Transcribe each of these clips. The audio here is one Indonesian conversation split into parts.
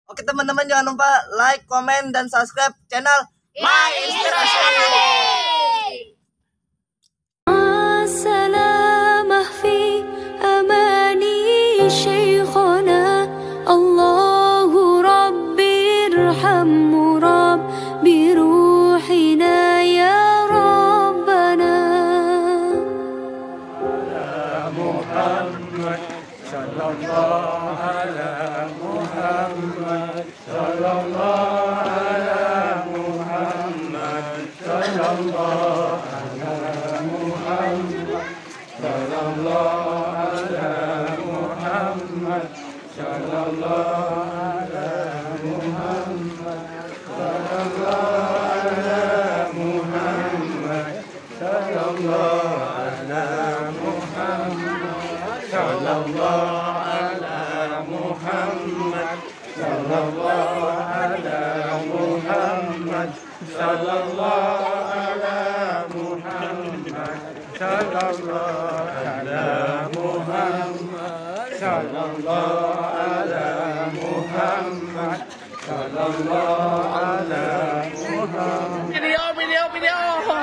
Oke teman-teman, jangan lupa like, komen, dan subscribe channel My Inspirasi. سلامه في أماني شيخنا الله ربي ارحم ربي روحنا يا ربنا محمد صلى الله على محمد صلى الله على محمد صلى الله على محمد صلى الله على محمد صلى الله على محمد صلى الله على محمد صلى الله على محمد صلى الله على محمد صلى الله على محمد صلى الله على محمد صلى الله على محمد صلى الله على محمد صلى الله على محمد. Video.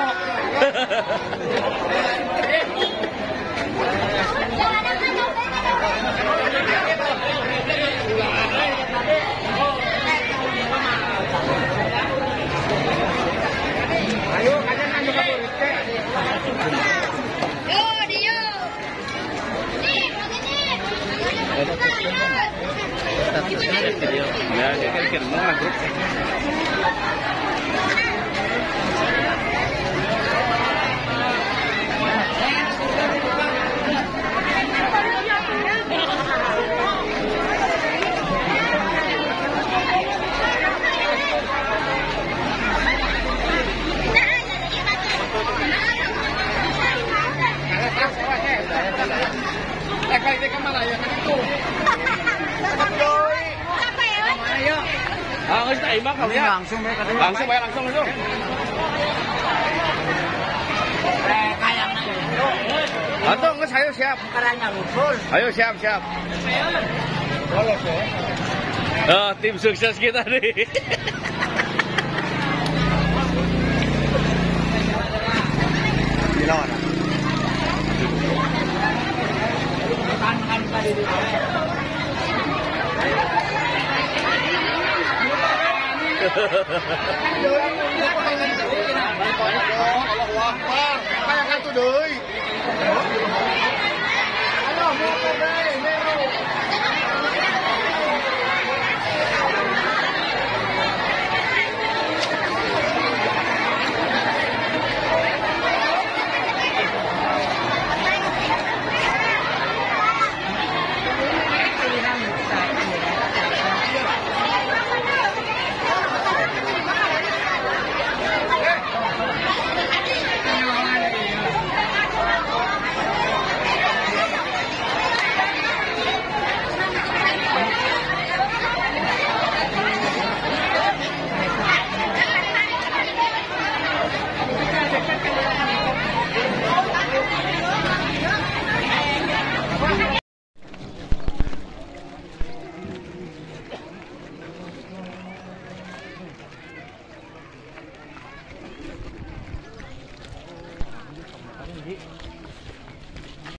Langsung dulu. Atau nggak saya siap. Ayo siap. Oh, tim sukses kita nih.